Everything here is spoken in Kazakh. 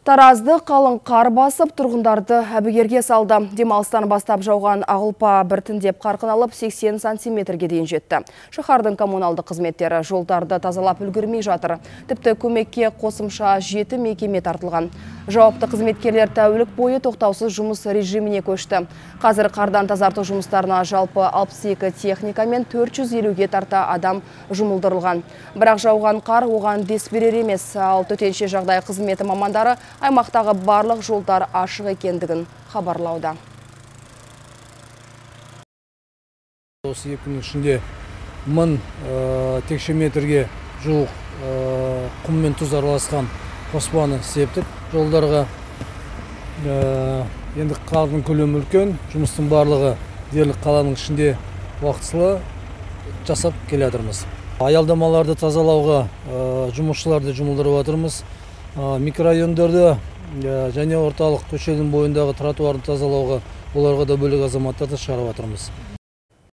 Таразды қалың қар басып, тұрғындарды әбігерге салды. Демалыстан бастап жауған ағылпа біртіндеп қарқын алып 80 сантиметрге дейін жетті. Шаһардың коммуналды қызметтері жолдарды тазалап үлгермей жатыр. Тіпті көмекке қосымша 7 мекеме тартылған. Жауапты қызметкерлер тәулік бойы тоқтаусыз жұмыс режиміне көшті. Қазір қардан тазарту жұмыстарына жалпы 62 техника мен 450-ге тарта адам жұмылдырылған. Бірақ жауған қар оған дес берер емес. Ал төтенше жағдай қызметі мамандары аймақтағы барлық жолдар ашық екендігін хабарлауда. Осы 2 күннің ішінде 1000 текше метрге жуық құм мен тұз араласқан қоспаны септік. Жолдарға енді қардың көлемі үлкен, жұмыстың барлығы дерлік қаланың ішінде уақытылы жасап келе жатырмыз. Аялдамаларды тазалауға жұмысшыларды жұмылдырып жатырмыз. Микрорайондарды және орталық көшенің бойындағы тротуарды тазалауға оларға да бөлек азаматтарды шығарып жатырмыз.